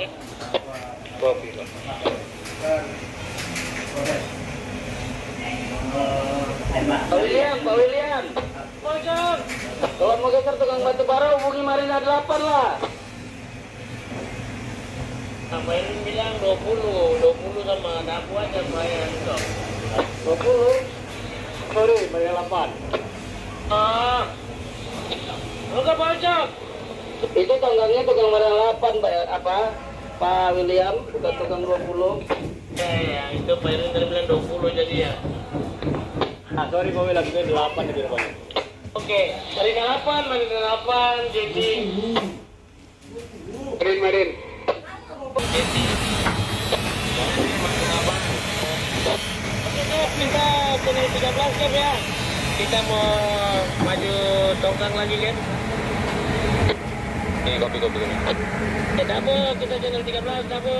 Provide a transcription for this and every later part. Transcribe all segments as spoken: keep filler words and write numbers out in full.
Kopi. Pak William, Pak William. Bocor. Kalau mau geser tukang batu bara hubungi Marina delapan lah. Tambahin bilang dua puluh, dua puluh sama dapu aja bayar dong. dua puluh. Sorry, Marina delapan. Ah. Enggak bocor. Itu tanggangnya tukang Marina delapan, Pak, apa? Pak William, bukan tukang dua puluh. Ya, ya, itu Pak Irin tadi bilang dua puluh jadi ya. Ah, sorry Pak William, itu delapan di depannya. Oke, Marina delapan, Marina delapan, jadi Marin, Marin. jadi Oke, Cap, minta channel tiga belas, Cap ya. Kita mau maju tongkang lagi kan? Ini kopi, kopi, kopi. Ya, Dabo, kita channel tiga belas, Dabo.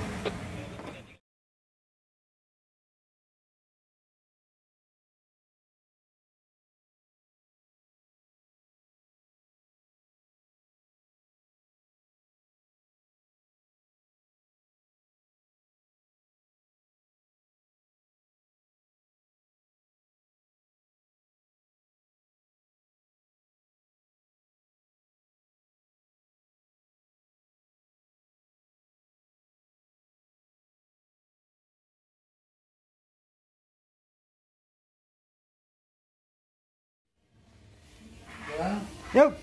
Yuk.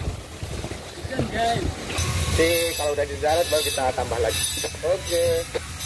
Nanti kalau udah di darat baru kita tambah lagi. Oke.